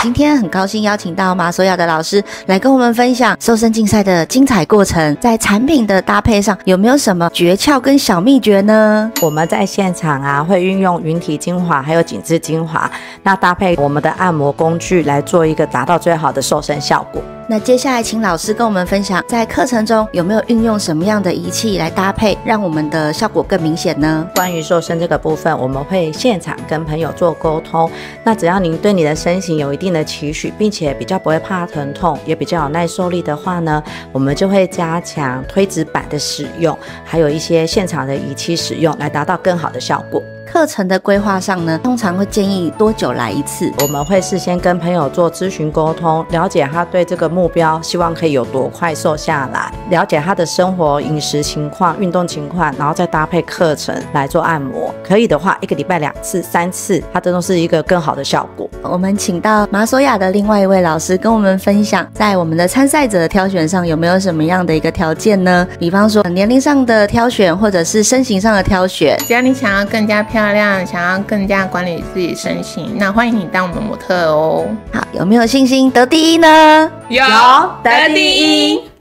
今天很高兴邀请到马索雅的老师来跟我们分享瘦身竞赛的精彩过程，在产品的搭配上有没有什么诀窍跟小秘诀呢？ 我们在现场会运用云体精华还有紧致精华，那搭配我们的按摩工具来做一个达到最好的瘦身效果。 那接下来请老师跟我们分享，在课程中有没有运用什么样的仪器来搭配，让我们的效果更明显呢？ 关于瘦身这个部分，我们会现场跟朋友做沟通。那只要您对你的身形有一定的期许，并且比较不会怕疼痛，也比较有耐受力的话呢，我们就会加强推直板的使用，还有一些现场的仪器使用，来达到更好的效果。 课程的规划上呢，通常会建议多久来一次？ 我们会事先跟朋友做咨询沟通，了解他对这个目标希望可以有多快瘦下来，了解他的生活饮食情况、运动情况，然后再搭配课程来做按摩。可以的话，1个礼拜2次、3次，它都是一个更好的效果。 我们请到马索雅的另外一位老师跟我们分享，在我们的参赛者的挑选上有没有什么样的一个条件呢？比方说年龄上的挑选，或者是身形上的挑选。 只要你想要更加漂亮，想要更加管理自己身形，那欢迎你当我们模特哦。 好，有没有信心得第一呢？ 有，得第一。